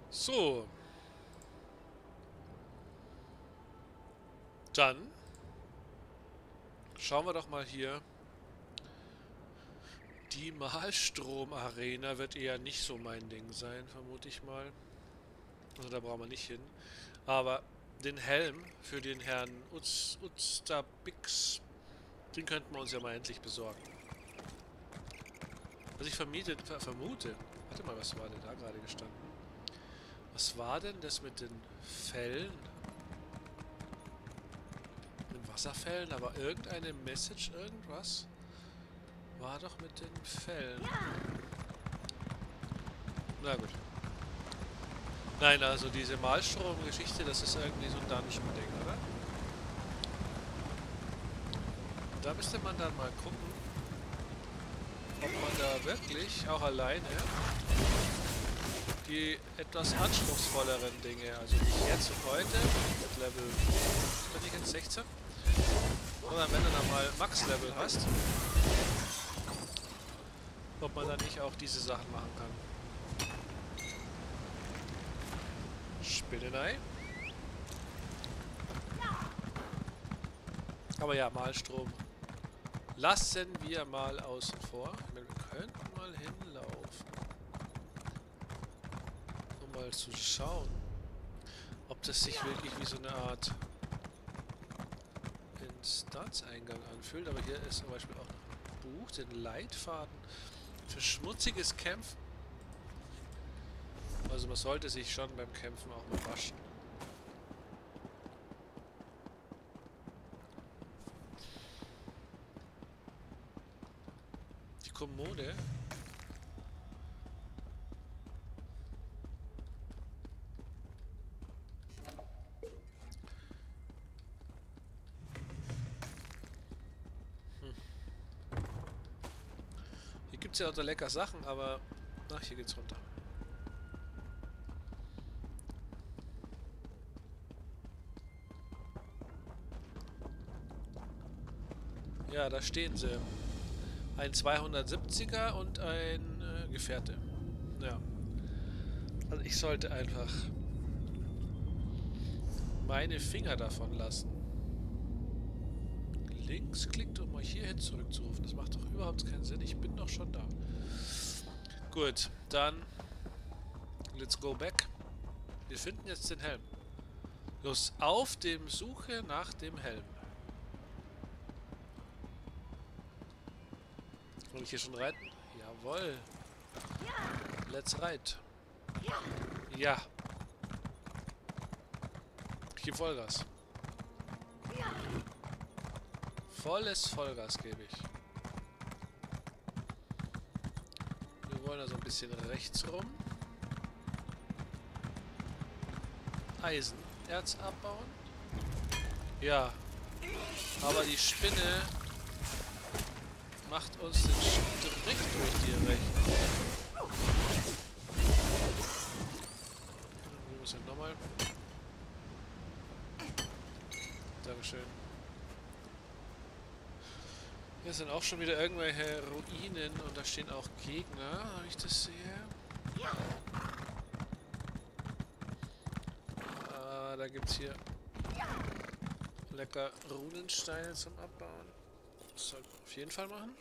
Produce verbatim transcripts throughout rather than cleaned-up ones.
So, dann schauen wir doch mal hier. Die Malstrom-Arena wird eher nicht so mein Ding sein, vermute ich mal. Also da brauchen wir nicht hin. Aber den Helm für den Herrn Uz Uztabix, den könnten wir uns ja mal endlich besorgen. Was ich vermietet, ver vermute. Warte mal, was war denn da gerade gestanden? Was war denn das mit den Fällen? Mit den Wasserfällen? Aber irgendeine Message, irgendwas? War doch mit den Fällen. Na gut. Nein, also diese Malstrom-Geschichte, das ist irgendwie so ein Dungeon-Ding, oder? Da müsste man dann mal gucken, ob man da wirklich auch alleine die etwas anspruchsvolleren Dinge, also nicht jetzt und heute, mit Level, bin ich jetzt sechzehn, sondern wenn du dann mal Max-Level hast, ob man dann nicht auch diese Sachen machen kann. Spinnenei. Aber ja, Malstrom lassen wir mal außen vor. Ich meine, wir könnten mal hinlaufen. Um mal zu schauen, ob das sich wirklich wie so eine Art Instanzeingang anfühlt. Aber hier ist zum Beispiel auch noch ein Buch, den Leitfaden für schmutziges Kämpfen. Also man sollte sich schon beim Kämpfen auch mal waschen. Die Kommode. Hm. Hier gibt es ja auch da lecker Sachen, aber... Ach, hier geht's runter. Ja, da stehen sie. Ein zweihundertsiebziger und ein äh, Gefährte. Ja. Also ich sollte einfach meine Finger davon lassen. Linksklickt, um euch hierhin zurückzurufen. Das macht doch überhaupt keinen Sinn. Ich bin doch schon da. Gut, dann let's go back. Wir finden jetzt den Helm. Los, auf dem Suche nach dem Helm. Soll ich hier schon reiten? Jawohl. Let's ride. Ja. Ich gebe Vollgas. Volles Vollgas gebe ich. Wir wollen also ein bisschen rechts rum. Eisenerz abbauen. Ja. Aber die Spinne macht uns den Strich durch die Rechnung. Wir müssen nochmal. Dankeschön. Hier sind auch schon wieder irgendwelche Ruinen und da stehen auch Gegner, wenn ich das sehe. Ah, da gibt es hier lecker Runensteine zum Abbauen. Das sollten wir auf jeden Fall machen.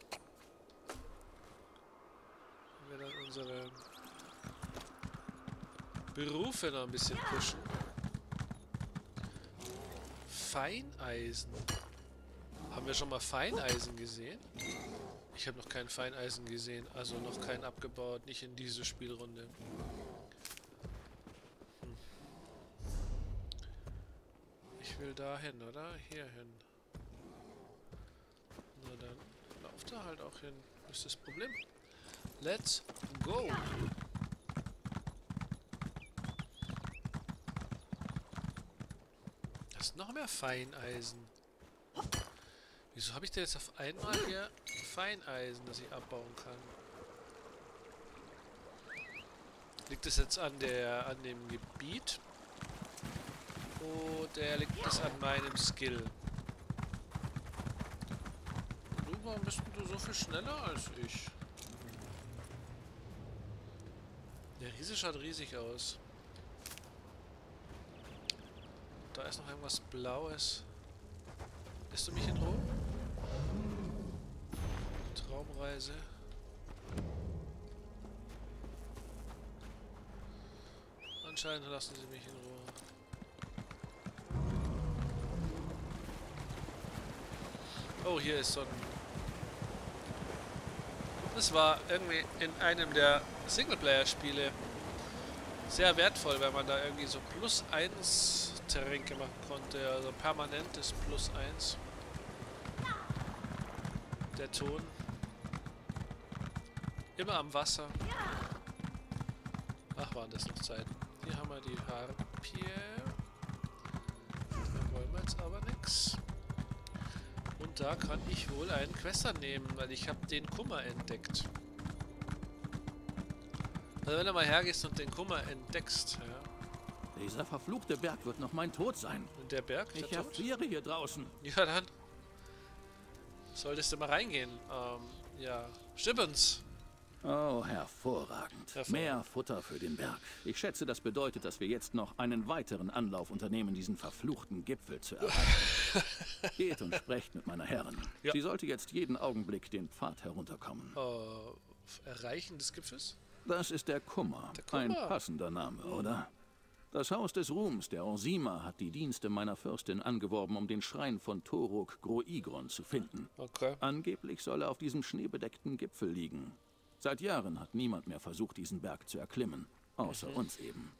Wenn wir dann unsere Berufe noch ein bisschen pushen. Feineisen. Haben wir schon mal Feineisen gesehen? Ich habe noch kein Feineisen gesehen, also noch kein abgebaut, nicht in diese Spielrunde. Hm. Ich will da hin, oder? Hier hin. Na dann, lauf da halt auch hin. Das ist das Problem. Let's go! Da ist noch mehr Feineisen. Wieso habe ich denn jetzt auf einmal hier Feineisen, das ich abbauen kann? Liegt es jetzt an der an dem Gebiet? Oder liegt es an meinem Skill? Du, warum bist du so viel schneller als ich? Der Riese schaut riesig aus. da ist noch irgendwas Blaues. Lässt du mich in Ruhe? Traumreise. Anscheinend lassen sie mich in Ruhe. Oh, hier ist so ein... Das war irgendwie in einem der Singleplayer-Spiele sehr wertvoll, wenn man da irgendwie so plus eins Tränke machen konnte, also permanentes plus eins. Der Ton. Immer am Wasser. Ach, waren das noch Zeiten. Hier haben wir die Harpie. Da wollen wir jetzt aber nichts. Und da kann ich wohl einen Quest annehmen, weil ich habe den Kummer entdeckt. Also wenn du mal hergehst und den Kummer entdeckst, ja. Dieser verfluchte Berg wird noch mein Tod sein. Und der Berg, der Ich erfriere hier draußen. Ja, dann solltest du mal reingehen. Ähm, ja. Stimmens. Oh, hervorragend. Hervorragend. Mehr Futter für den Berg. Ich schätze, das bedeutet, dass wir jetzt noch einen weiteren Anlauf unternehmen, diesen verfluchten Gipfel zu erreichen. Geht und sprecht mit meiner Herrin. Ja. Sie sollte jetzt jeden Augenblick den Pfad herunterkommen. Äh, Erreichen des Gipfels? Das ist der Kummer. Der Kummer. Ein passender Name, Mhm. oder? Das Haus des Ruhms, der Orsima, hat die Dienste meiner Fürstin angeworben, um den Schrein von Toruk Groigron zu finden. Okay. Angeblich soll er auf diesem schneebedeckten Gipfel liegen. Seit Jahren hat niemand mehr versucht, diesen Berg zu erklimmen. Außer Mhm. uns eben.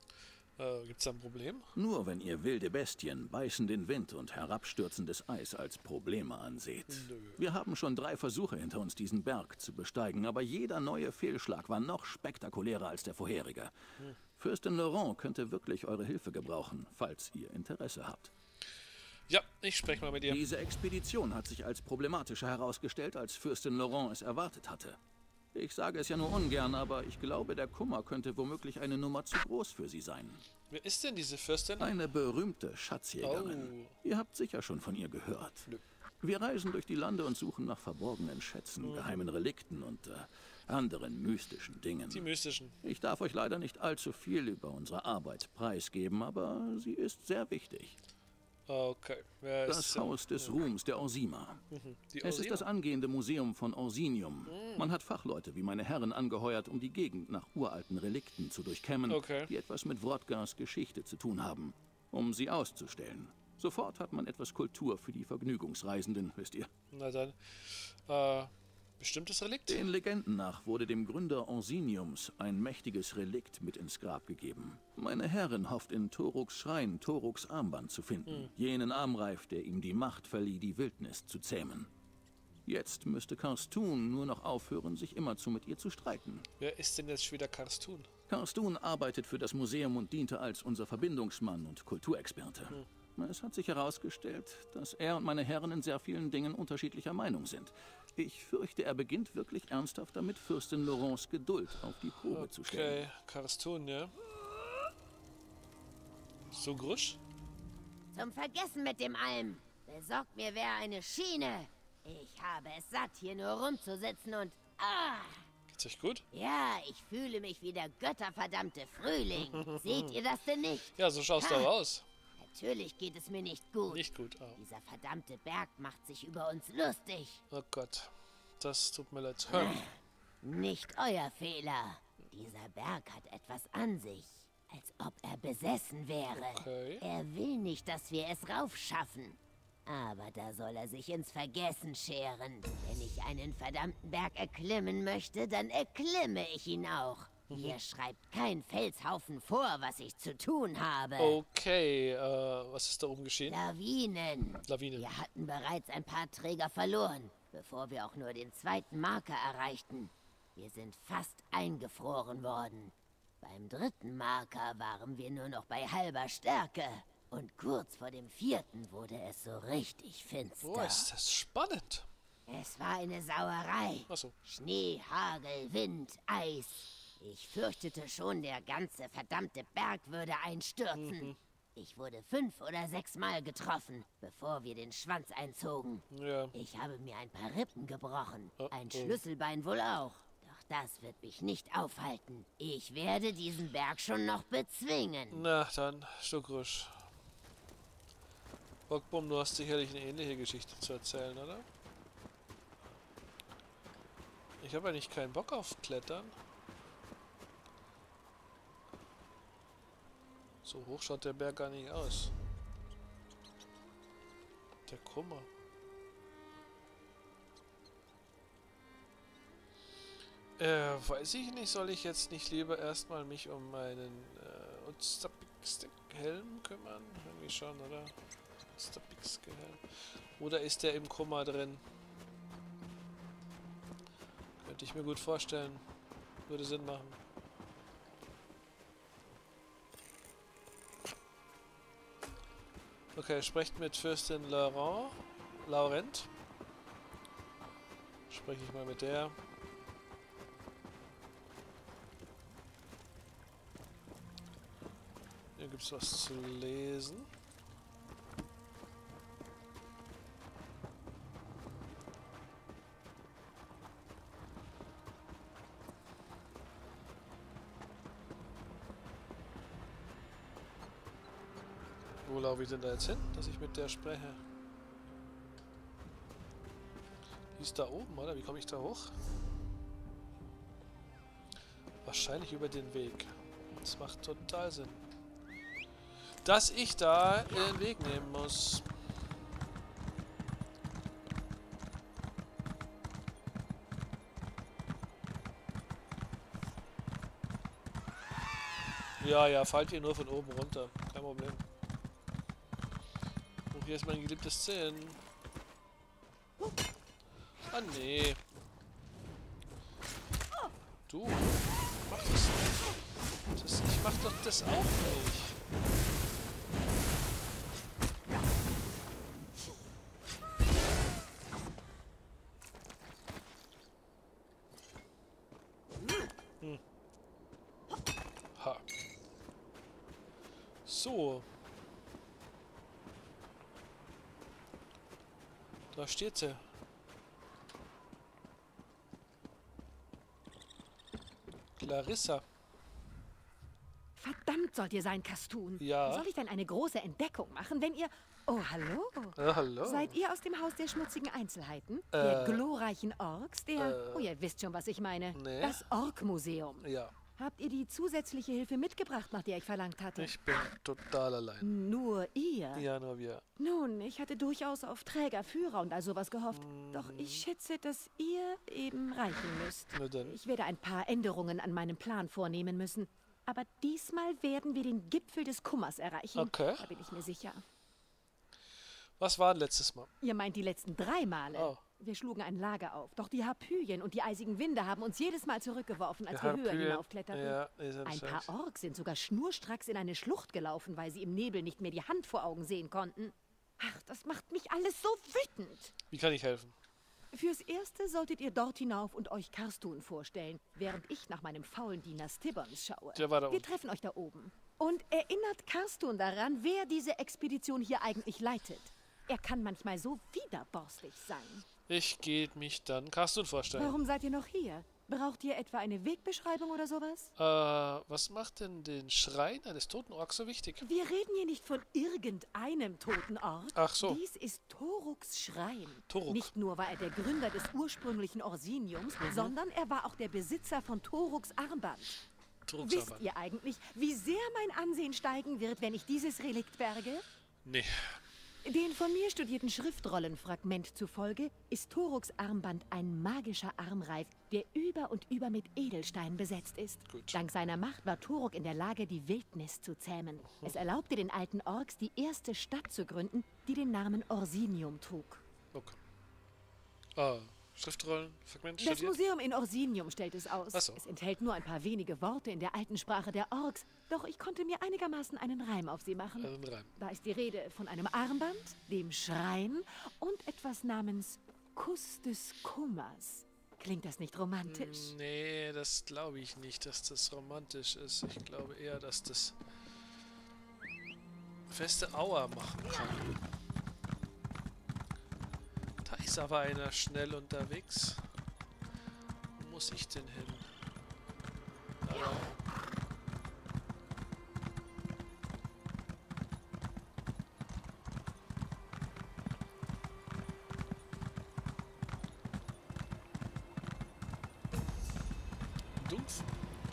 Äh, gibt's da ein Problem? Nur wenn ihr wilde Bestien, beißenden Wind und herabstürzendes Eis als Probleme anseht. Nö. Wir haben schon drei Versuche hinter uns, diesen Berg zu besteigen, aber jeder neue Fehlschlag war noch spektakulärer als der vorherige. Hm. Fürstin Laurent könnte wirklich eure Hilfe gebrauchen, falls ihr Interesse habt. Ja, ich spreche mal mit ihr. Diese Expedition hat sich als problematischer herausgestellt, als Fürstin Laurent es erwartet hatte. Ich sage es ja nur ungern, aber ich glaube, der Kummer könnte womöglich eine Nummer zu groß für sie sein. Wer ist denn diese Fürstin? Eine berühmte Schatzjägerin. Oh. Ihr habt sicher schon von ihr gehört. Nö. Wir reisen durch die Lande und suchen nach verborgenen Schätzen, Mhm. geheimen Relikten und äh, anderen mystischen Dingen. Die mystischen. Ich darf euch leider nicht allzu viel über unsere Arbeit preisgeben, aber sie ist sehr wichtig. Okay. Wer Das ist Haus des Ruhms der Orsima. Mhm. Die Es ist Orsina? das angehende Museum von Orsinium. Man hat Fachleute wie meine Herren angeheuert, um die Gegend nach uralten Relikten zu durchkämmen, Okay. die etwas mit Wrodgars Geschichte zu tun haben, um sie auszustellen. Sofort hat man etwas Kultur für die Vergnügungsreisenden, wisst ihr. Na dann. Äh, bestimmtes Relikt? Den Legenden nach wurde dem Gründer Orsiniums ein mächtiges Relikt mit ins Grab gegeben. Meine Herrin hofft in Toruks Schrein Toruks Armband zu finden. Hm. Jenen Armreif, der ihm die Macht verlieh, die Wildnis zu zähmen. Jetzt müsste Karstun nur noch aufhören, sich immerzu mit ihr zu streiten. Wer ist denn jetzt schon wieder Karstun? Karstun arbeitet für das Museum und diente als unser Verbindungsmann und Kulturexperte. Hm. Es hat sich herausgestellt, dass er und meine Herren in sehr vielen Dingen unterschiedlicher Meinung sind. Ich fürchte, er beginnt wirklich ernsthaft damit, Fürstin Laurents Geduld auf die Probe zu stellen. Okay, Karstun, ja. So grusch? Zum Vergessen mit dem Alm. Besorgt mir wer eine Schiene. Ich habe es satt, hier nur rumzusitzen und... Ah! Geht's euch gut? Ja, ich fühle mich wie der götterverdammte Frühling. Seht ihr das denn nicht? Ja, so schaust du Ha. auch aus. Natürlich geht es mir nicht gut. Nicht gut. Oh. Dieser verdammte Berg macht sich über uns lustig. Oh Gott. Das tut mir leid. Hör. Nicht euer Fehler. Dieser Berg hat etwas an sich. Als ob er besessen wäre. Okay. Er will nicht, dass wir es raufschaffen. Aber da soll er sich ins Vergessen scheren. Wenn ich einen verdammten Berg erklimmen möchte, dann erklimme ich ihn auch. Hier schreibt kein Felshaufen vor, was ich zu tun habe. Okay, äh, was ist da oben geschehen? Lawinen. Lawinen. Wir hatten bereits ein paar Träger verloren, bevor wir auch nur den zweiten Marker erreichten. Wir sind fast eingefroren worden. Beim dritten Marker waren wir nur noch bei halber Stärke. Und kurz vor dem vierten wurde es so richtig finster. Oh, ist das spannend. Es war eine Sauerei. Ach so. Schnee, Hagel, Wind, Eis. Ich fürchtete schon, der ganze verdammte Berg würde einstürzen. Mhm. Ich wurde fünf oder sechs Mal getroffen, bevor wir den Schwanz einzogen. Ja. Ich habe mir ein paar Rippen gebrochen, Oh, ein oh. Schlüsselbein wohl auch. Doch das wird mich nicht aufhalten. Ich werde diesen Berg schon noch bezwingen. Na, dann, Stuckrusch. Bockbum, du hast sicherlich eine ähnliche Geschichte zu erzählen, oder? Ich habe eigentlich keinen Bock auf Klettern. So hoch schaut der Berg gar nicht aus. Der Kummer. Äh, weiß ich nicht, soll ich jetzt nicht lieber erstmal mich um meinen äh, Uztapik-Helm kümmern? Irgendwie schon, oder? Uztapik-Helm. Oder ist der im Kummer drin? Könnte ich mir gut vorstellen. Würde Sinn machen. Okay, sprecht mit Fürstin Laurent. Laurent. Spreche ich mal mit der. Hier gibt es was zu lesen. Wo laufe ich denn da jetzt hin, dass ich mit der spreche? Die ist da oben, oder? Wie komme ich da hoch? Wahrscheinlich über den Weg. Das macht total Sinn. Dass ich da den Weg nehmen muss. Ja, ja, fallt ihr nur von oben runter. Kein Problem. Oh, hier ist mein geliebtes Zinn. Ah, nee. Du, mach das nicht. Das, ich mach doch das auch nicht. Hm. Ha. So. Da steht sie. Clarissa. Verdammt sollt ihr sein, Kastun. Ja. Soll ich denn eine große Entdeckung machen, wenn ihr... Oh, hallo? Ja, hallo. Seid ihr aus dem Haus der schmutzigen Einzelheiten? Äh. Der glorreichen Orks? Der... Äh. Oh, ihr wisst schon, was ich meine. Nee. Das Ork-Museum. Ja, Habt ihr die zusätzliche Hilfe mitgebracht, nach der ich verlangt hatte? ich bin total allein. Nur ihr? Ja, nur wir. Nun, ich hatte durchaus auf Träger, Führer und all sowas gehofft. Doch ich schätze, dass ihr eben reichen müsst. Na dann. Ich werde ein paar Änderungen an meinem Plan vornehmen müssen. Aber diesmal werden wir den Gipfel des Kummers erreichen. Okay. Da bin ich mir sicher. Was war denn letztes Mal? Ihr meint die letzten drei Male? Oh. Wir schlugen ein Lager auf. Doch die Harpyen und die eisigen Winde haben uns jedes Mal zurückgeworfen, als Die wir höher Harpyen, hinaufkletterten. ja, die sind ein scheiße. paar Orks sind sogar schnurstracks in eine Schlucht gelaufen, weil sie im Nebel nicht mehr die Hand vor Augen sehen konnten. Ach, das macht mich alles so wütend. Wie kann ich helfen? Fürs Erste solltet ihr dort hinauf und euch Karstun vorstellen, während ich nach meinem faulen Diener Stibbons schaue. Der war da Wir unten. treffen euch da oben. Und erinnert Karstun daran, wer diese Expedition hier eigentlich leitet. Er kann manchmal so widerborstig sein. Ich gehe mich dann Karstun vorstellen. Warum seid ihr noch hier? Braucht ihr etwa eine Wegbeschreibung oder sowas? Äh, was macht denn den Schrein eines toten Orks so wichtig? Wir reden hier nicht von irgendeinem toten Ort. Ach so. Dies ist Toruks Schrein. Toruk. Nicht nur war er der Gründer des ursprünglichen Orsiniums, Mhm. sondern er war auch der Besitzer von Toruks Armband. Wisst Trugsarbeit. ihr eigentlich, wie sehr mein Ansehen steigen wird, wenn ich dieses Relikt berge? Nee. Den von mir studierten Schriftrollenfragment zufolge ist Toruks Armband ein magischer Armreif, der über und über mit Edelstein besetzt ist. Gut. Dank seiner Macht war Toruk in der Lage, die Wildnis zu zähmen. Es erlaubte den alten Orks, die erste Stadt zu gründen, die den Namen Orsinium trug. Okay. Ah, Schriftrollen, Fragment Das studiert? Museum in Orsinium stellt es aus. Ach so. Es enthält nur ein paar wenige Worte in der alten Sprache der Orks, doch ich konnte mir einigermaßen einen Reim auf sie machen. Also ein Reim. Da ist die Rede von einem Armband, dem Schrein und etwas namens Kuss des Kummers. Klingt das nicht romantisch? Nee, das glaube ich nicht, dass das romantisch ist. Ich glaube eher, dass das feste Aua machen kann. Da ist aber einer schnell unterwegs. Wo muss ich denn hin? Da.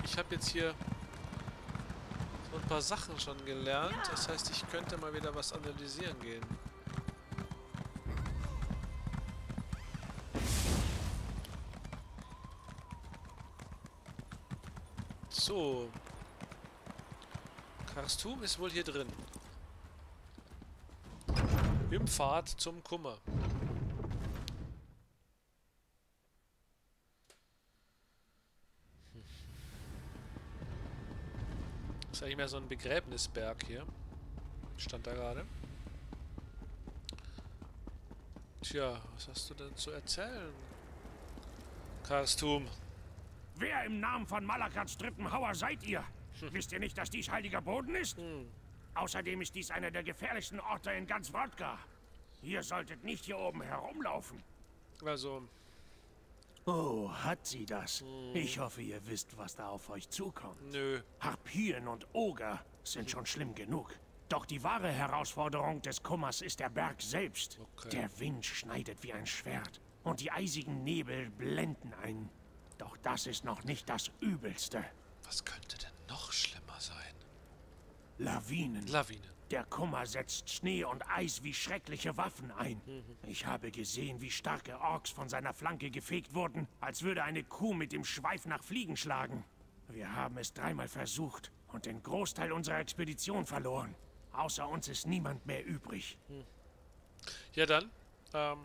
ich habe jetzt hier so ein paar Sachen schon gelernt. Das heißt, ich könnte mal wieder was analysieren gehen. So. Karstum ist wohl hier drin. Im Pfad zum Kummer. Hm. Ist eigentlich mehr so ein Begräbnisberg hier. Stand da gerade. Tja, was hast du denn zu erzählen? Karstum. Wer im Namen von Malakats dritten Hauer seid ihr? Hm. Wisst ihr nicht, dass dies heiliger Boden ist? Hm. Außerdem ist dies einer der gefährlichsten Orte in ganz Wodka. Ihr solltet nicht hier oben herumlaufen. Also... Oh, hat sie das? Hm. Ich hoffe, ihr wisst, was da auf euch zukommt. Nö. Harpyen und Oger sind schon schlimm genug. Doch die wahre Herausforderung des Kummers ist der Berg selbst. Okay. Der Wind schneidet wie ein Schwert und die eisigen Nebel blenden einen. Doch das ist noch nicht das Übelste. Was könnte denn noch schlimmer sein? Lawinen. Lawinen. Der Kummer setzt Schnee und Eis wie schreckliche Waffen ein. Mhm. Ich habe gesehen, wie starke Orks von seiner Flanke gefegt wurden, als würde eine Kuh mit dem Schweif nach Fliegen schlagen. Wir haben es dreimal versucht und den Großteil unserer Expedition verloren. Außer uns ist niemand mehr übrig. Hm. Ja dann, ähm,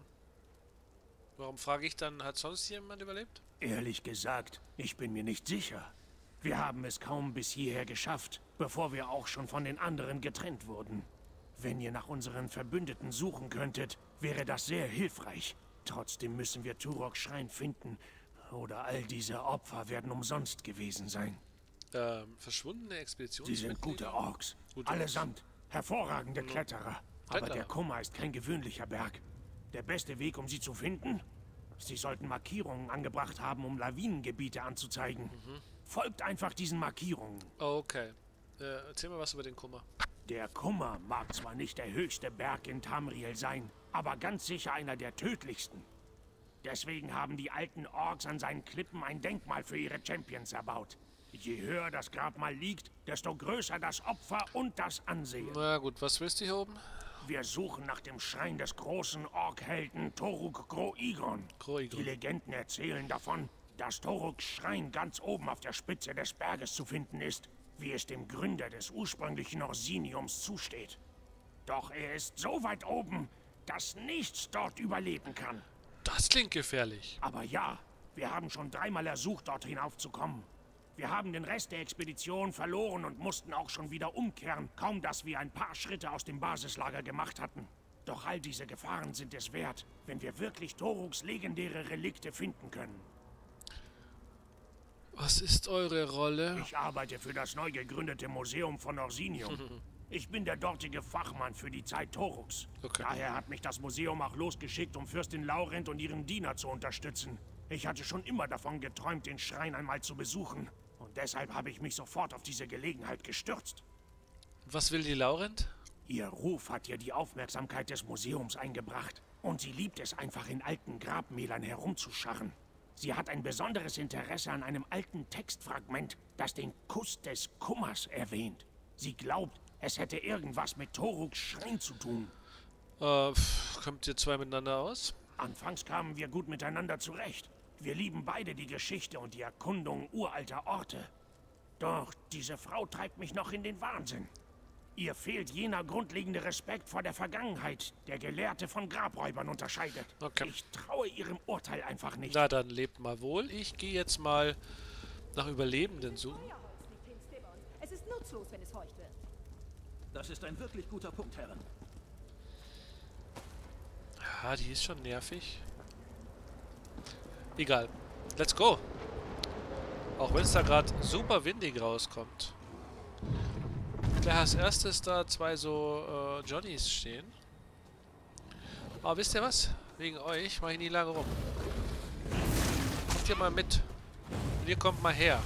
warum frage ich dann, hat sonst jemand überlebt? Ehrlich gesagt, ich bin mir nicht sicher. Wir haben es kaum bis hierher geschafft, bevor wir auch schon von den anderen getrennt wurden. Wenn ihr nach unseren Verbündeten suchen könntet, wäre das sehr hilfreich. Trotzdem müssen wir Turoks Schrein finden, oder all diese Opfer werden umsonst gewesen sein. Ähm, verschwundene Expeditionen? Sie sind gute Orks, gute allesamt. Orks. Hervorragende Kletterer. Aber der Kummer ist kein gewöhnlicher Berg. Der beste Weg, um sie zu finden? Sie sollten Markierungen angebracht haben, um Lawinengebiete anzuzeigen. Mhm. Folgt einfach diesen Markierungen. Okay. Äh, erzähl mal was über den Kummer. Der Kummer mag zwar nicht der höchste Berg in Tamriel sein, aber ganz sicher einer der tödlichsten. Deswegen haben die alten Orks an seinen Klippen ein Denkmal für ihre Champions erbaut. Je höher das Grabmal liegt, desto größer das Opfer und das Ansehen. Na gut, was willst du hier oben? Wir suchen nach dem Schrein des großen Orkhelden Toruk Groigron. Groigron. Die Legenden erzählen davon, dass Toruks Schrein ganz oben auf der Spitze des Berges zu finden ist, wie es dem Gründer des ursprünglichen Orsiniums zusteht. Doch er ist so weit oben, dass nichts dort überleben kann. Das klingt gefährlich. Aber ja, wir haben schon dreimal ersucht, dort hinaufzukommen. Wir haben den Rest der Expedition verloren und mussten auch schon wieder umkehren, kaum dass wir ein paar Schritte aus dem Basislager gemacht hatten. Doch all diese Gefahren sind es wert, wenn wir wirklich Toruks legendäre Relikte finden können. Was ist eure Rolle? Ich arbeite für das neu gegründete Museum von Orsinium. Ich bin der dortige Fachmann für die Zeit Toruks. Okay. Daher hat mich das Museum auch losgeschickt, um Fürstin Laurent und ihren Diener zu unterstützen. Ich hatte schon immer davon geträumt, den Schrein einmal zu besuchen. Und deshalb habe ich mich sofort auf diese Gelegenheit gestürzt. Was will die Laurent? Ihr Ruf hat ihr die Aufmerksamkeit des Museums eingebracht. Und sie liebt es einfach, in alten Grabmälern herumzuscharren. Sie hat ein besonderes Interesse an einem alten Textfragment, das den Kuss des Kummers erwähnt. Sie glaubt, es hätte irgendwas mit Toruks Schrein zu tun. Äh, kommt ihr zwei miteinander aus? Anfangs kamen wir gut miteinander zurecht. Wir lieben beide die Geschichte und die Erkundung uralter Orte. Doch diese Frau treibt mich noch in den Wahnsinn. Ihr fehlt jener grundlegende Respekt vor der Vergangenheit, der Gelehrte von Grabräubern unterscheidet. Okay. Ich traue ihrem Urteil einfach nicht. Na dann, lebt mal wohl. Ich gehe jetzt mal nach Überlebenden suchen. Es ist nutzlos, wenn es feucht wird. Das ist ein wirklich guter Punkt, Herren. Ja, die ist schon nervig. Egal. Let's go. Auch wenn es da gerade super windig rauskommt. Gleich als erstes da zwei so äh, Johnnies stehen. Aber wisst ihr was? Wegen euch mache ich nie lange rum. Kommt ihr mal mit. Und ihr kommt mal her.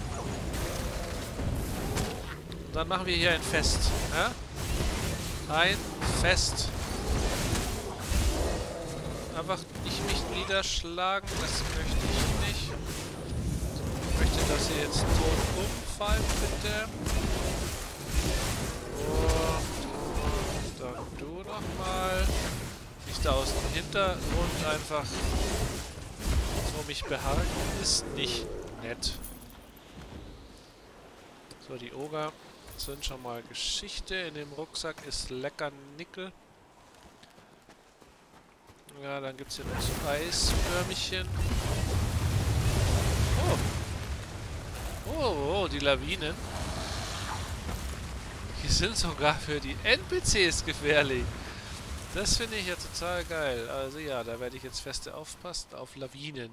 Und dann machen wir hier ein Fest. Ja? Ein Fest. Einfach nicht mich niederschlagen. Das möchte ich nicht. Ich möchte möchte, dass ihr jetzt tot umfallt, bitte. Und, und dann du nochmal. Nicht da aus dem Hintergrund einfach so mich behalten, ist nicht nett. So, die Oger sind schon mal Geschichte. In dem Rucksack ist lecker Nickel. Ja, dann gibt es hier noch so Eiswürmchen. Oh. Oh, oh, die Lawinen. Die sind sogar für die N P Cs gefährlich. Das finde ich ja total geil. Also ja, da werde ich jetzt feste aufpassen auf Lawinen.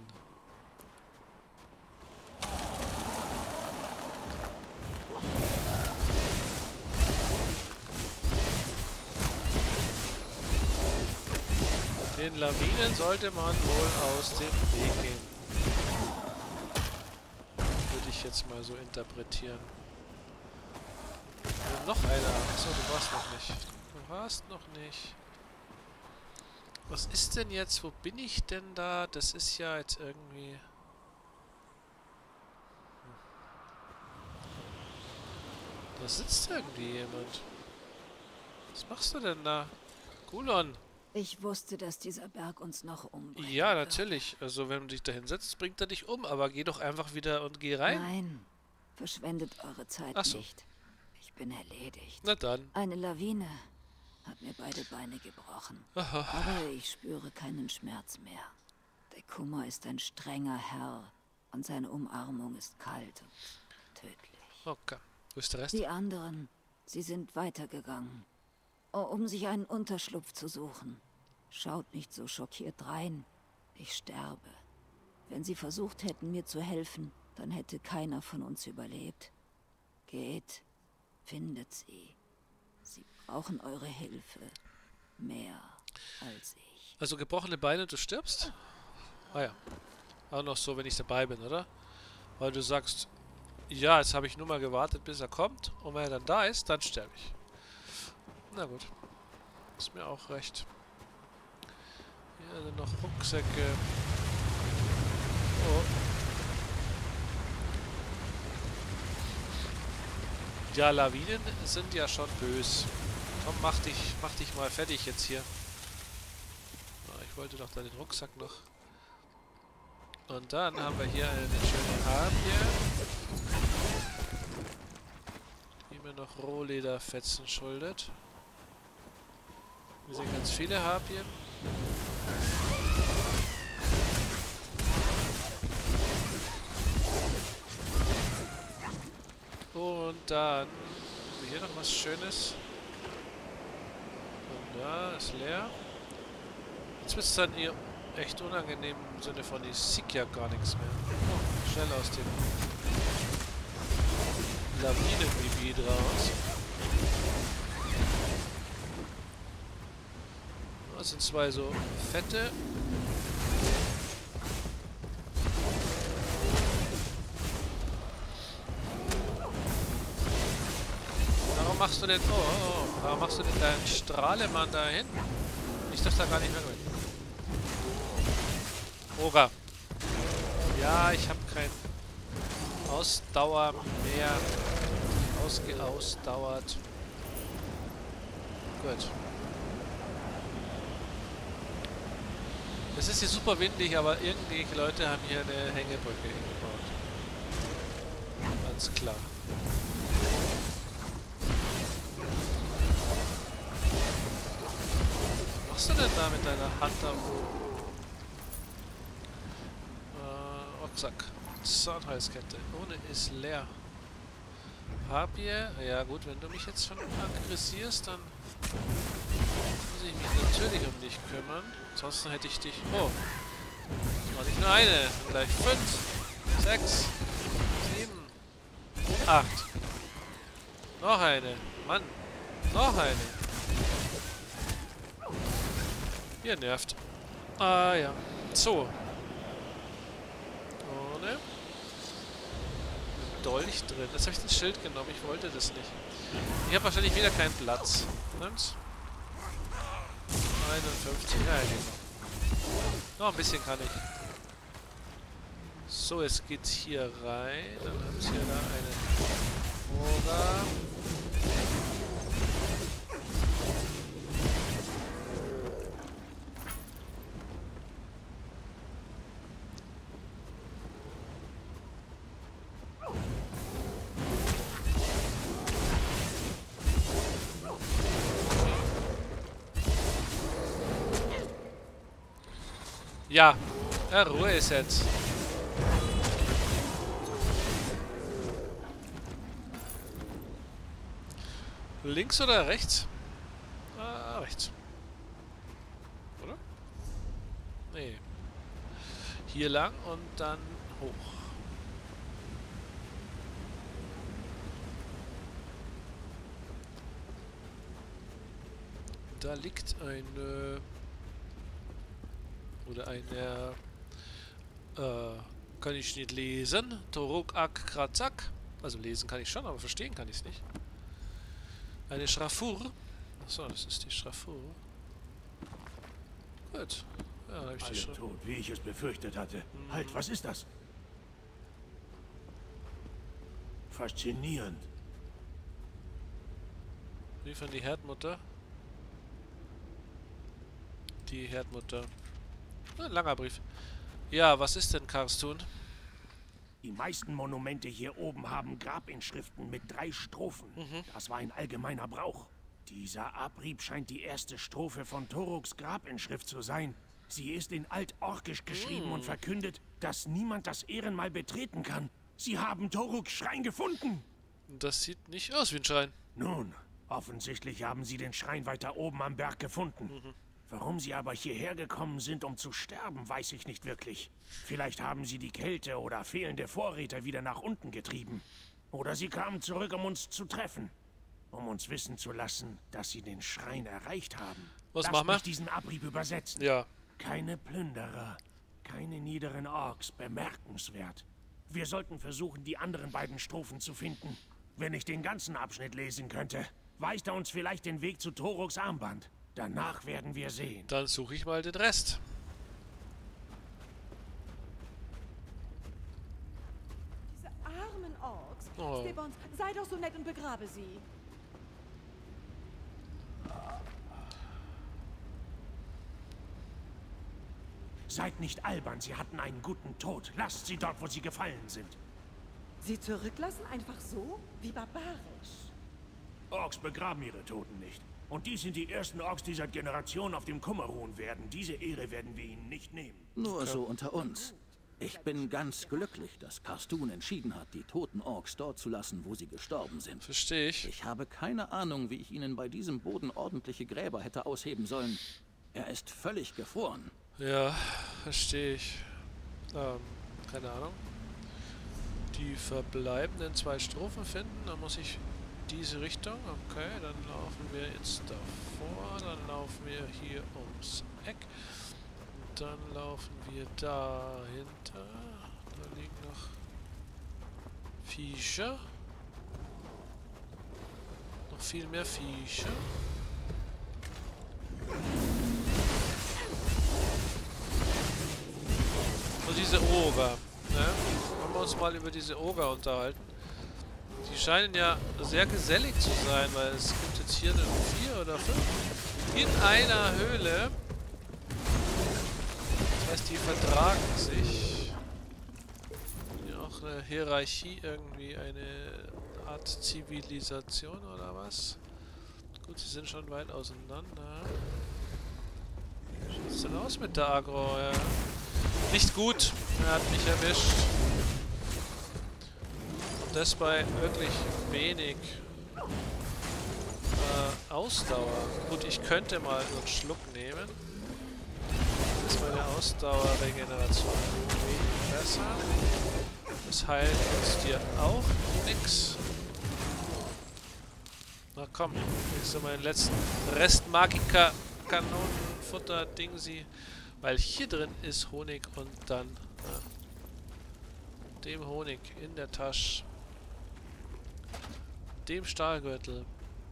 Den Lawinen sollte man wohl aus dem Weg gehen. Würde ich jetzt mal so interpretieren. Und noch einer. Achso, du warst noch nicht. Du warst noch nicht. Was ist denn jetzt? Wo bin ich denn da? Das ist ja jetzt irgendwie... Da sitzt irgendwie jemand. Was machst du denn da? Kulon! Ich wusste, dass dieser Berg uns noch umbringt. Ja, natürlich. Also wenn du dich da hinsetzt, bringt er dich um. Aber geh doch einfach wieder und geh rein. Nein, verschwendet eure Zeit Ach so. nicht. Ich bin erledigt. Na dann. Eine Lawine hat mir beide Beine gebrochen. Aha. Aber ich spüre keinen Schmerz mehr. Der Kummer ist ein strenger Herr und seine Umarmung ist kalt und tödlich. Okay. Wo ist der Rest? Die anderen, sie sind weitergegangen, um sich einen Unterschlupf zu suchen. Schaut nicht so schockiert rein. Ich sterbe. Wenn sie versucht hätten, mir zu helfen, dann hätte keiner von uns überlebt. Geht, findet sie. Sie brauchen eure Hilfe. Mehr als ich. Also gebrochene Beine und du stirbst? Ah ja. Auch noch so, wenn ich dabei bin, oder? Weil du sagst, ja, jetzt habe ich nur mal gewartet, bis er kommt. Und wenn er dann da ist, dann sterbe ich. Na gut. Ist mir auch recht. Hier sind noch Rucksäcke. Oh. Ja, Lawinen sind ja schon böse. Komm, mach dich, mach dich mal fertig jetzt hier. Oh, ich wollte doch da den Rucksack noch. Und dann haben wir hier eine schöne Harpie, die mir noch Rohlederfetzen schuldet. Wir sehen ganz viele Harpien. Und dann haben wir hier noch was Schönes. Und da ist leer. Jetzt wird es dann eher echt unangenehm im Sinne von, ich sehe ja gar nichts mehr. Oh, schnell aus dem Lawinengebiet raus. Das sind zwei so fette. Warum machst du denn... Oh, oh, oh. Warum machst du denn deinen Strahlemann da hin? Ich darf da gar nicht mehr rein. Oga. Ja, ich habe kein Ausdauer mehr. Ausgeausdauert. Gut. Es ist hier super windig, aber irgendwelche Leute haben hier eine Hängebrücke hingebaut. Ganz klar. Was machst du denn da mit deiner Hand da oben? Äh, Rucksack. Zahnhalskette. Ohne ist leer. Harpie. Ja gut, wenn du mich jetzt schon aggressierst, dann muss ich mich natürlich um dich kümmern. Ansonsten hätte ich dich... Oh. Das war nicht nur eine. Gleich fünf, sechs, sieben, acht. Noch eine. Mann. Noch eine. Ihr nervt. Ah ja. So. Ohne. Dolch drin. Jetzt habe ich das Schild genommen. Ich wollte das nicht. Ich habe wahrscheinlich wieder keinen Platz. Nimm's. einundfünfzig. Ja, genau. Noch ein bisschen kann ich. So, jetzt geht's hier rein. Dann haben sie da einen Oger. Ja, ja, Ruhe ist jetzt. Links oder rechts? Ah, rechts. Oder? Nee. Hier lang und dann hoch. Da liegt eine... Oder eine... Äh, kann ich nicht lesen. Toruk Ak Krazak. Also lesen kann ich schon, aber verstehen kann ich es nicht. Eine Schraffur. Achso, das ist die Schraffur. Gut. Ja, dann hab ich die Alle tot, wie ich es befürchtet hatte. Hm. Halt, was ist das? Faszinierend. Brief an die Herdmutter. Die Herdmutter. Ein langer Brief. Ja, was ist denn Karstun? Die meisten Monumente hier oben haben Grabinschriften mit drei Strophen. Mhm. Das war ein allgemeiner Brauch. Dieser Abrieb scheint die erste Strophe von Toruks Grabinschrift zu sein. Sie ist in Altorkisch geschrieben mhm. und verkündet, dass niemand das Ehrenmal betreten kann. Sie haben Toruks Schrein gefunden. Das sieht nicht aus wie ein Schrein. Nun, offensichtlich haben sie den Schrein weiter oben am Berg gefunden. Mhm. Warum sie aber hierher gekommen sind, um zu sterben, weiß ich nicht wirklich. Vielleicht haben sie die Kälte oder fehlende Vorräte wieder nach unten getrieben. Oder sie kamen zurück, um uns zu treffen. Um uns wissen zu lassen, dass sie den Schrein erreicht haben. Was Lasst machen wir? mich diesen Abrieb übersetzen. Ja. Keine Plünderer, keine niederen Orks, bemerkenswert. Wir sollten versuchen, die anderen beiden Strophen zu finden. Wenn ich den ganzen Abschnitt lesen könnte, weist er uns vielleicht den Weg zu Toruks Armband. Danach werden wir sehen. Dann suche ich mal den Rest. Diese armen Orks. Oh. Stebons, sei doch so nett und begrabe sie. Seid nicht albern, sie hatten einen guten Tod. Lasst sie dort, wo sie gefallen sind. Sie zurücklassen einfach so? Wie barbarisch. Orks begraben ihre Toten nicht. Und dies sind die ersten Orks, die seit Generationen auf dem Kummer ruhen werden. Diese Ehre werden wir ihnen nicht nehmen. Nur so unter uns. Ich bin ganz glücklich, dass Karstun entschieden hat, die toten Orks dort zu lassen, wo sie gestorben sind. Verstehe ich. Ich habe keine Ahnung, wie ich ihnen bei diesem Boden ordentliche Gräber hätte ausheben sollen. Er ist völlig gefroren. Ja, verstehe ich. Ähm, keine Ahnung. Die verbleibenden zwei Strophen finden, dann muss ich diese Richtung. Okay, dann laufen wir jetzt davor, dann laufen wir hier ums Eck. Und dann laufen wir dahinter. Da liegen noch Viecher. Noch viel mehr Viecher. Und diese Oger, ne? Wollen wir uns mal über diese Oger unterhalten. Die scheinen ja sehr gesellig zu sein, weil es gibt jetzt hier eine vier oder fünf in einer Höhle. Das heißt, die vertragen sich. Ja, auch eine Hierarchie irgendwie, eine Art Zivilisation oder was? Gut, sie sind schon weit auseinander. Wie sieht es denn aus mit der Agro? Ja. Nicht gut. Er hat mich erwischt. Und das bei wirklich wenig äh, Ausdauer. Gut, ich könnte mal so einen Schluck nehmen. Das ist meine Ausdauerregeneration wenig besser. Das heilt uns dir auch nix. Na komm, jetzt ist mein letzten Rest Magika Kanonenfutter Dingsi. Weil hier drin ist Honig und dann ja, dem Honig in der Tasche, dem Stahlgürtel.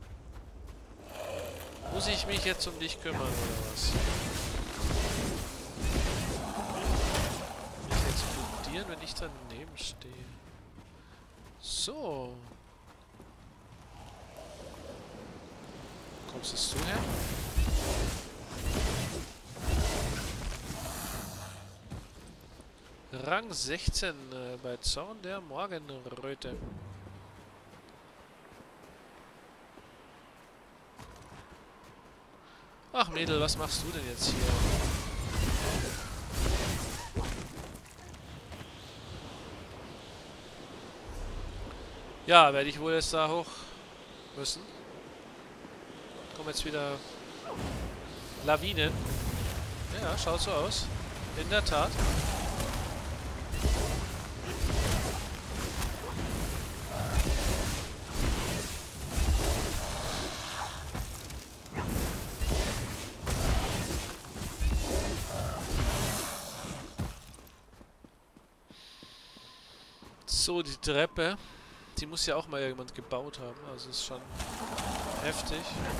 Muss ich mich jetzt um dich kümmern oder was? Mich jetzt um passieren, wenn ich daneben stehe? So. Kommst jetzt du her? Rang sechzehn äh, bei Zorn der Morgenröte. Ach Mädel, was machst du denn jetzt hier? Ja, werde ich wohl jetzt da hoch müssen. Kommen jetzt wieder Lawinen. Ja, schaut so aus. In der Tat. So, die Treppe, die muss ja auch mal jemand gebaut haben, also ist schon heftig.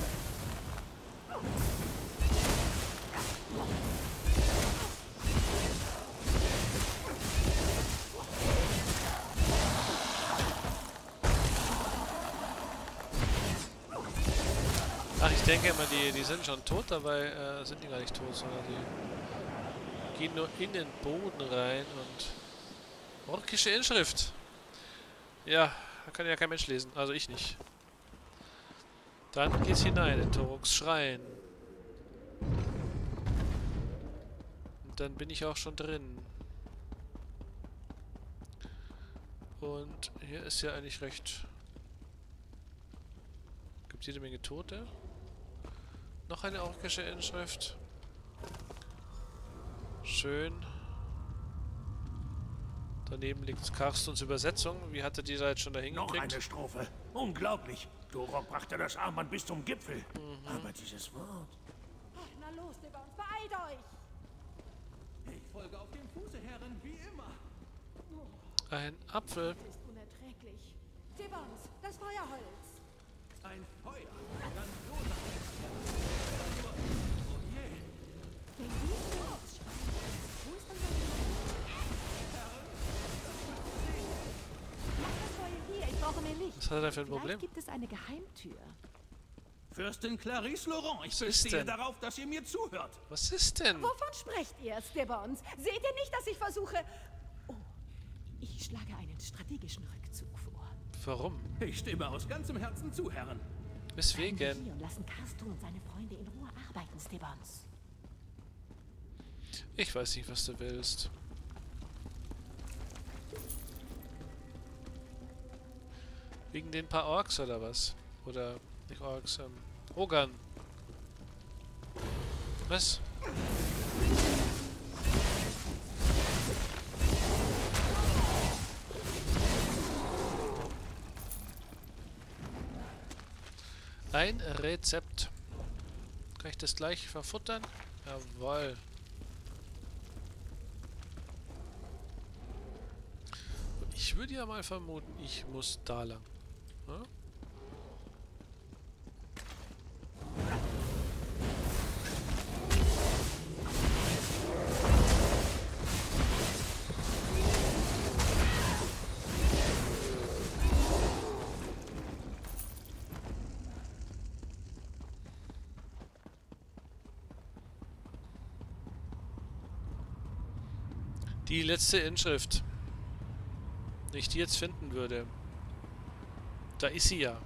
Ach, ich denke immer, die, die sind schon tot, dabei äh, sind die gar nicht tot, sondern die gehen nur in den Boden rein und... Orkische Inschrift. Ja, da kann ja kein Mensch lesen. Also ich nicht. Dann geht's hinein in Toroks Schrein. Und dann bin ich auch schon drin. Und hier ist ja eigentlich recht... Gibt jede Menge Tote. Noch eine orkische Inschrift. Schön. Daneben liegt Karstons Übersetzung. Wie hatte die da jetzt schon dahin Noch gekriegt? eine Strophe. Unglaublich. Torok brachte das Armband bis zum Gipfel. Mhm. Aber dieses Wort... Ach, na los, Stebbons, beeilt euch! Ich folge auf dem Fuße, Herren, wie immer. Ein Apfel. Das ist unerträglich. Stebbons, das Feuerholz! Ein Feuer. Grandioser. Oh je. Wenn die Stebbons schreien, wo ist unser Mach das Feuer hier, ich brauche mehr Licht. Was hat er denn für ein Problem? Vielleicht gibt es eine Geheimtür. Fürstin Clarice Laurent, ich Was ist bestehe denn? darauf, dass ihr mir zuhört. Was ist denn? Wovon sprecht ihr, Stebbons? Seht ihr nicht, dass ich versuche... Oh, ich schlage einen strategischen Rückzug vor. Warum? Ich stimme aus ganzem Herzen zu, Herren. Bleiben wir Weswegen? hier und lassen Karston und seine Freunde in Ruhe arbeiten, Stebbons. Ich weiß nicht, was du willst. Wegen den paar Orks oder was? Oder nicht Orks, ähm, Ogern. Was? Ein Rezept. Kann ich das gleich verfuttern? Jawohl. Ich würde ja mal vermuten, ich muss da lang. Hm? Die letzte Inschrift. Wenn ich die jetzt finden würde. Da ist sie ja.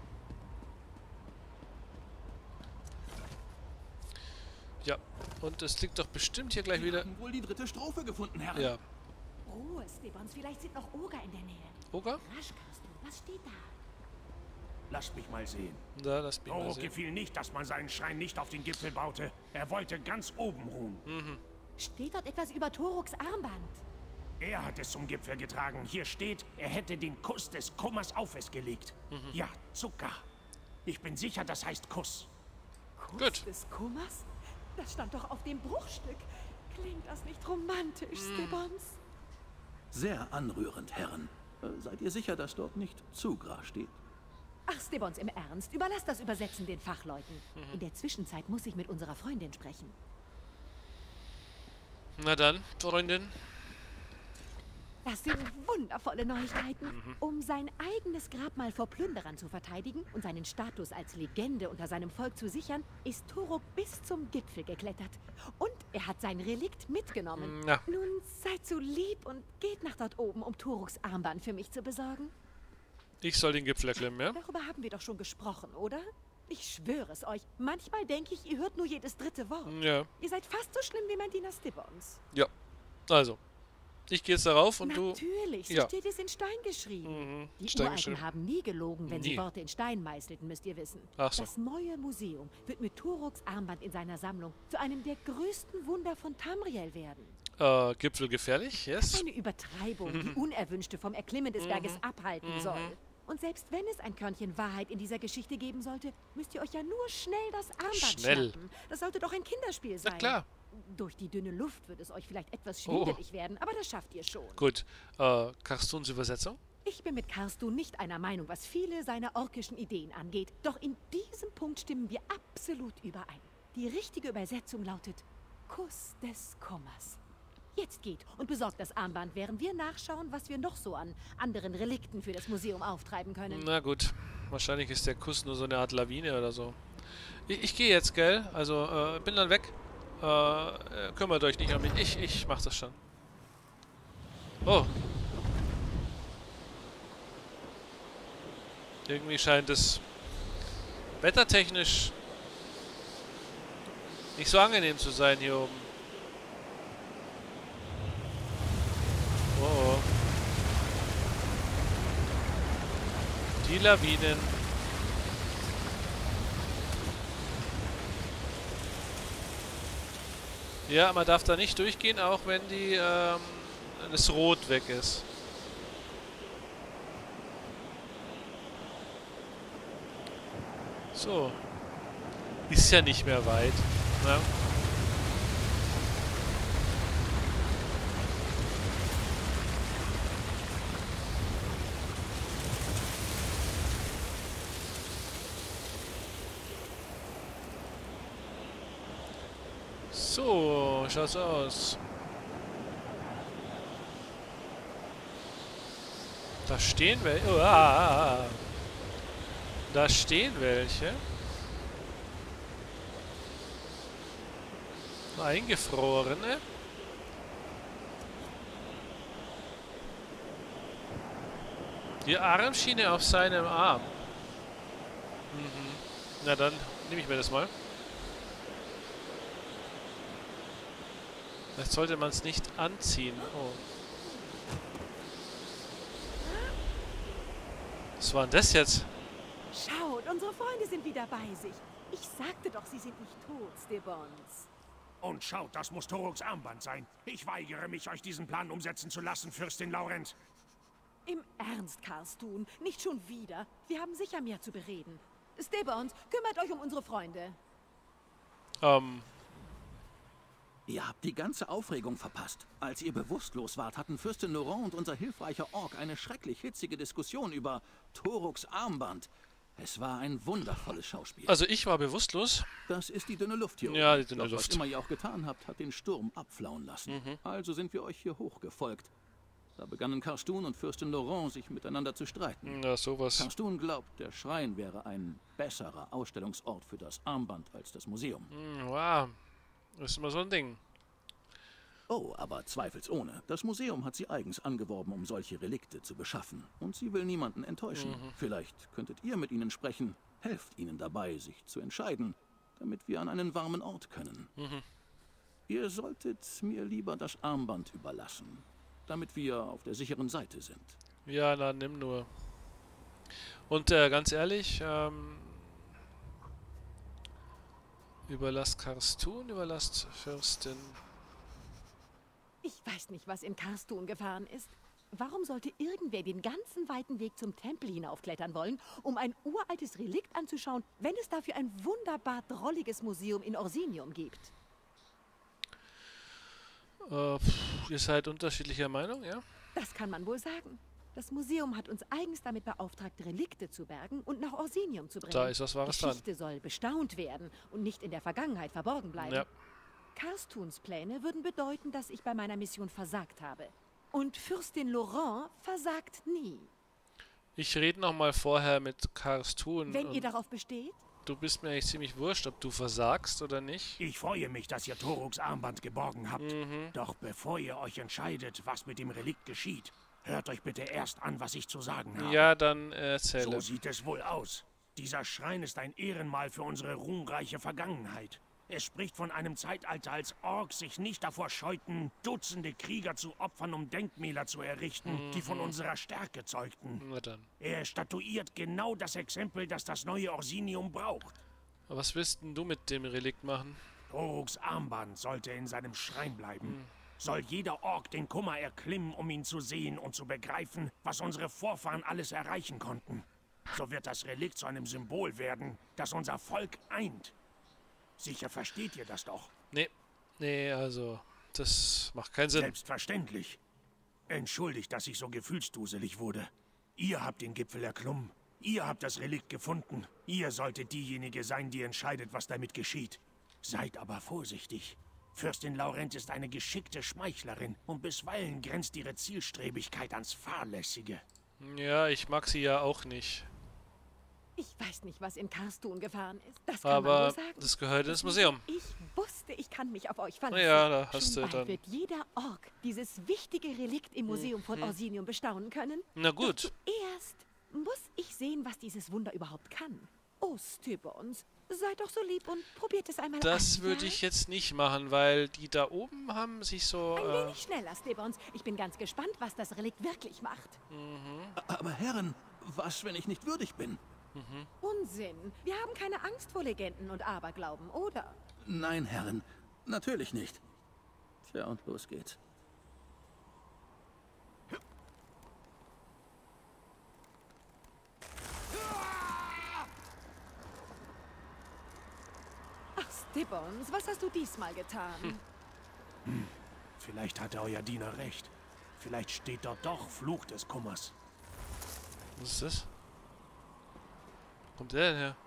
Ja, und es liegt doch bestimmt hier gleich Wir wieder... haben wohl die dritte Strophe gefunden, Herren. Ja. Ruhe, Stebbons, vielleicht sind noch Oger in der Nähe. Oger? Rasch, Karston, was steht da? Lasst mich mal sehen. Da, lass mich mal Torok sehen. gefiel nicht, dass man seinen Schrein nicht auf den Gipfel baute. Er wollte ganz oben ruhen. Mhm. Steht dort etwas über Toroks Armband? Er hat es zum Gipfel getragen. Hier steht, er hätte den Kuss des Kummers auf es gelegt. Mhm. Ja, Zucker. Ich bin sicher, das heißt Kuss. Kuss Gut. des Kummers? Das stand doch auf dem Bruchstück. Klingt das nicht romantisch, Stebbons? Sehr anrührend, Herren. Äh, seid ihr sicher, dass dort nicht Zugra steht? Ach, Stebbons, im Ernst. Überlass das Übersetzen den Fachleuten. In der Zwischenzeit muss ich mit unserer Freundin sprechen. Na dann, Freundin. Das sind wundervolle Neuigkeiten. Mhm. Um sein eigenes Grabmal vor Plünderern zu verteidigen und seinen Status als Legende unter seinem Volk zu sichern, ist Toruk bis zum Gipfel geklettert. Und er hat sein Relikt mitgenommen. Ja. Nun seid so lieb und geht nach dort oben, um Toruks Armband für mich zu besorgen. Ich soll den Gipfel erklimmen, ja? Darüber haben wir doch schon gesprochen, oder? Ich schwöre es euch. Manchmal denke ich, ihr hört nur jedes dritte Wort. Ja. Ihr seid fast so schlimm wie mein Diener Stibbons. Ja. Also. Ich gehe jetzt darauf und Natürlich, du... Natürlich, so ja. steht es in Stein geschrieben. Mhm. Die Stein Uralten geschrieben. haben nie gelogen, wenn Nie. sie Worte in Stein meißelten, müsst ihr wissen. Ach so. Das neue Museum wird mit Toruks Armband in seiner Sammlung zu einem der größten Wunder von Tamriel werden. Äh, Gipfel gefährlich, yes. Eine Übertreibung, die Unerwünschte vom Erklimmen des Berges abhalten soll. Und selbst wenn es ein Körnchen Wahrheit in dieser Geschichte geben sollte, müsst ihr euch ja nur schnell das Armband Schnell. schnappen. Das sollte doch ein Kinderspiel sein. Na klar. Durch die dünne Luft wird es euch vielleicht etwas Oh. schwindelig werden, aber das schafft ihr schon. Gut. Äh, Karstuns Übersetzung? Ich bin mit Karstun nicht einer Meinung, was viele seiner orkischen Ideen angeht. Doch in diesem Punkt stimmen wir absolut überein. Die richtige Übersetzung lautet Kuss des Kummers. Jetzt geht und besorgt das Armband, während wir nachschauen, was wir noch so an anderen Relikten für das Museum auftreiben können. Na gut. Wahrscheinlich ist der Kuss nur so eine Art Lawine oder so. Ich, ich gehe jetzt, gell? Also, äh, bin dann weg. Äh, kümmert euch nicht um mich. Ich, ich mach das schon. Oh. Irgendwie scheint es wettertechnisch nicht so angenehm zu sein hier oben. Oh, oh. Die Lawinen. Ja, man darf da nicht durchgehen, auch wenn die ähm, das Rot weg ist. So. Ist ja nicht mehr weit. Ne? So, schaut's aus. Da stehen welche. Oh, ah, ah. Da stehen welche. Eingefrorene. Die Armschiene auf seinem Arm. Mhm. Na dann nehme ich mir das mal. Vielleicht sollte man es nicht anziehen. Oh. Was war denn das jetzt? Schaut, unsere Freunde sind wieder bei sich. Ich sagte doch, sie sind nicht tot, Stibbons. Und schaut, das muss Toruks Armband sein. Ich weigere mich, euch diesen Plan umsetzen zu lassen, Fürstin Laurent. Im Ernst, Karstun, nicht schon wieder. Wir haben sicher mehr zu bereden. Stibbons, kümmert euch um unsere Freunde. Ähm... Ihr habt die ganze Aufregung verpasst. Als ihr bewusstlos wart, hatten Fürstin Laurent und unser hilfreicher Ork eine schrecklich hitzige Diskussion über Toruks Armband. Es war ein wundervolles Schauspiel. Also ich war bewusstlos. Das ist die dünne Luft hier Ja, oben. die dünne Doch Luft. was immer ihr auch getan habt, hat den Sturm abflauen lassen. Mhm. Also sind wir euch hier hochgefolgt. Da begannen Karstun und Fürstin Laurent sich miteinander zu streiten. Ja, sowas. Karstun glaubt, der Schrein wäre ein besserer Ausstellungsort für das Armband als das Museum. Hm, wow. Das ist immer so ein Ding. Oh, aber zweifelsohne. Das Museum hat sie eigens angeworben, um solche Relikte zu beschaffen. Und sie will niemanden enttäuschen. Mhm. Vielleicht könntet ihr mit ihnen sprechen. Helft ihnen dabei, sich zu entscheiden, damit wir an einen warmen Ort können. Mhm. Ihr solltet mir lieber das Armband überlassen, damit wir auf der sicheren Seite sind. Ja, na, nimm nur. Und äh, ganz ehrlich, ähm... überlasst Karstun, überlasst Fürstin. Ich weiß nicht, was in Karstun gefahren ist. Warum sollte irgendwer den ganzen weiten Weg zum Tempel hinaufklettern wollen, um ein uraltes Relikt anzuschauen, wenn es dafür ein wunderbar drolliges Museum in Orsinium gibt? Äh, pff, ihr seid unterschiedlicher Meinung, ja? Das kann man wohl sagen. Das Museum hat uns eigens damit beauftragt, Relikte zu bergen und nach Orsinium zu bringen. Da ist was Wahres Die dran. Geschichte soll bestaunt werden und nicht in der Vergangenheit verborgen bleiben. Ja. Karstuns Pläne würden bedeuten, dass ich bei meiner Mission versagt habe. Und Fürstin Laurent versagt nie. Ich rede noch mal vorher mit Karstun. Wenn ihr darauf besteht? Du bist mir eigentlich ziemlich wurscht, ob du versagst oder nicht. Ich freue mich, dass ihr Toruks Armband geborgen habt. Mhm. Doch bevor ihr euch entscheidet, was mit dem Relikt geschieht, hört euch bitte erst an, was ich zu sagen habe. Ja, dann erzähle. So sieht es wohl aus. Dieser Schrein ist ein Ehrenmal für unsere ruhmreiche Vergangenheit. Es spricht von einem Zeitalter, als Orks sich nicht davor scheuten, Dutzende Krieger zu opfern, um Denkmäler zu errichten, mhm. die von unserer Stärke zeugten. Na dann. Er statuiert genau das Exempel, das das neue Orsinium braucht. Aber was willst denn du mit dem Relikt machen? Toruks Armband sollte in seinem Schrein bleiben. Mhm. Soll jeder Ork den Kummer erklimmen, um ihn zu sehen und zu begreifen, was unsere Vorfahren alles erreichen konnten. So wird das Relikt zu einem Symbol werden, das unser Volk eint. Sicher versteht ihr das doch. Nee, nee, also, das macht keinen Sinn. Selbstverständlich. Entschuldigt, dass ich so gefühlsduselig wurde. Ihr habt den Gipfel erklommen. Ihr habt das Relikt gefunden. Ihr solltet diejenige sein, die entscheidet, was damit geschieht. Seid aber vorsichtig. Fürstin Laurent ist eine geschickte Schmeichlerin und bisweilen grenzt ihre Zielstrebigkeit ans Fahrlässige. Ja, ich mag sie ja auch nicht. Ich weiß nicht, was in Karstun gefahren ist. Das kann Aber man nur sagen. das gehört ins Museum. Ich wusste, ich kann mich auf euch verlassen. Ja, da hast Schon du bald dann. wird jeder Ork dieses wichtige Relikt im Museum von Orsinium bestaunen können. Na gut. Doch zuerst muss ich sehen, was dieses Wunder überhaupt kann. Oh, Stybbons, seid doch so lieb und probiert es einmal Das an, würde ja? ich jetzt nicht machen, weil die da oben haben sich so... Ein Äh, wenig schneller, Stybbons. Ich bin ganz gespannt, was das Relikt wirklich macht. Aber Herren, was, wenn ich nicht würdig bin? Unsinn. Wir haben keine Angst vor Legenden und Aberglauben, oder? Nein, Herren, natürlich nicht. Tja, und los geht's. Ach, Stybbons, was hast du diesmal getan? Hm. Vielleicht hatte euer Diener recht. Vielleicht steht dort doch Fluch des Kummers. Was ist das? Wo kommt der denn her?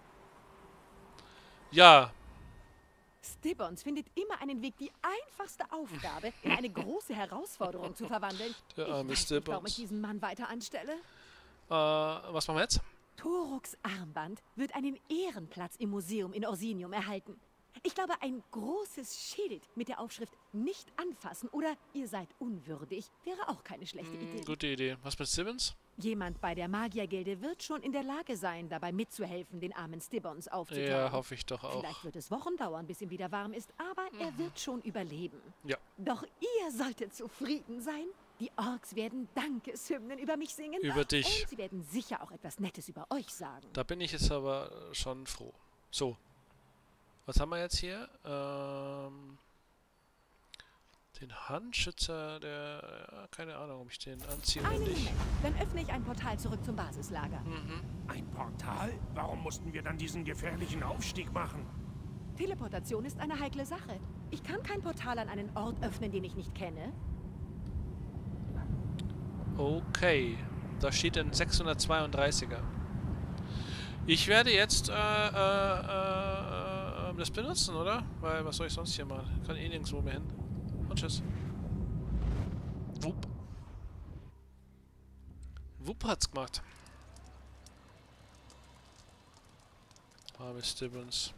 Ja. Stybbons findet immer einen Weg, die einfachste Aufgabe in eine große Herausforderung zu verwandeln. Der Ich arme weiß nicht, warum ich Stybbons. diesen Mann weiter anstelle. Äh, was machen wir jetzt? Toruks Armband wird einen Ehrenplatz im Museum in Orsinium erhalten. Ich glaube, ein großes Schild mit der Aufschrift "Nicht anfassen" oder "Ihr seid unwürdig" wäre auch keine schlechte Hm, Idee. gute Idee. Was mit Stibbons? Jemand bei der Magiergilde wird schon in der Lage sein, dabei mitzuhelfen, den armen Stybbons aufzutauen. Ja, hoffe ich doch auch. Vielleicht wird es Wochen dauern, bis ihm wieder warm ist, aber er wird schon überleben. Ja. Doch ihr solltet zufrieden sein. Die Orks werden Dankeshymnen über mich singen. Über dich. Und sie werden sicher auch etwas Nettes über euch sagen. Da bin ich jetzt aber schon froh. So. Was haben wir jetzt hier? Ähm, den Handschützer, der... Ja, keine Ahnung, ob ich den anziehe oder Einen nicht. Moment, dann öffne ich ein Portal zurück zum Basislager. Mhm. Ein Portal? Warum mussten wir dann diesen gefährlichen Aufstieg machen? Teleportation ist eine heikle Sache. Ich kann kein Portal an einen Ort öffnen, den ich nicht kenne. Okay. Da steht ein sechshundertzweiunddreißiger. Ich werde jetzt äh, äh, äh, das benutzen, oder? Weil, was soll ich sonst hier machen? Ich kann eh nirgendwo mehr hin. Und tschüss. Wupp. Wupp hat's gemacht. Arme Stibbons.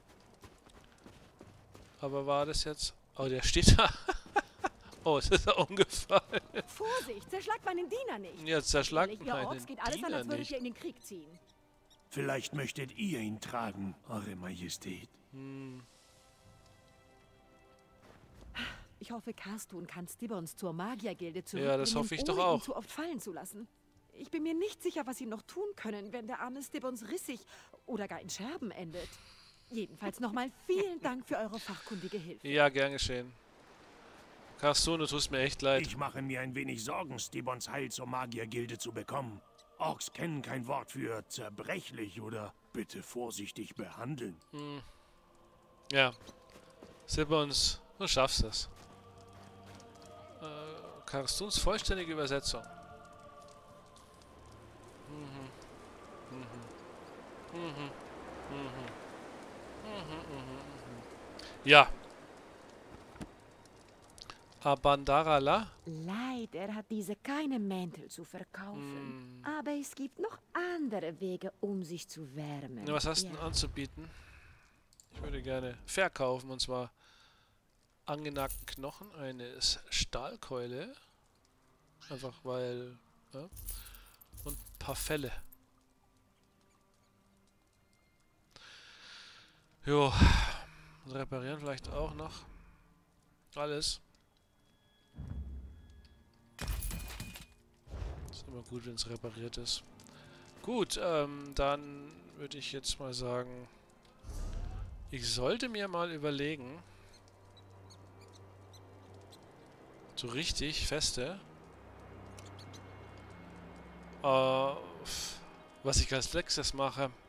Aber war das jetzt... Oh, der steht da. Oh, es ist er umgefallen. Vorsicht, zerschlagt meinen Diener nicht. Jetzt zerschlagt Ehrlich, ihr meinen Orks geht alles an, Diener als würdet nicht. ihr in den Krieg ziehen. Vielleicht möchtet ihr ihn tragen, Eure Majestät. Hm. Ich hoffe, Karstun kann Stybbons zur Magiergilde zurückbringen, Ja, das hoffe ich doch ohne ihn auch. zu oft fallen zu lassen. Ich bin mir nicht sicher, was sie noch tun können, wenn der arme Stybbons rissig oder gar in Scherben endet. Jedenfalls nochmal vielen Dank für eure fachkundige Hilfe. Ja, gern geschehen. Karstun, du tust mir echt leid. Ich mache mir ein wenig Sorgen, Stybbons Heil zur Magiergilde zu bekommen. Orks kennen kein Wort für zerbrechlich oder bitte vorsichtig behandeln. Hm. Ja. Stibbons, du schaffst es. Äh, Karstuns vollständige Übersetzung. Mhm. Mhm. Mhm. Mhm. Mhm. Mhm. Mhm. Ja. Abandarala? Leider hat diese keine Mäntel zu verkaufen. Mm. Aber es gibt noch andere Wege, um sich zu wärmen. Ja, was hast du Ja. denn anzubieten? Ich würde gerne verkaufen, und zwar angenagten Knochen, eine Stahlkeule. Einfach weil... Ja, und ein paar Felle. Jo. Und reparieren vielleicht auch noch. Alles. Ist immer gut, wenn es repariert ist. Gut, ähm, dann würde ich jetzt mal sagen, ich sollte mir mal überlegen, so richtig feste, äh, was ich als nächstes mache.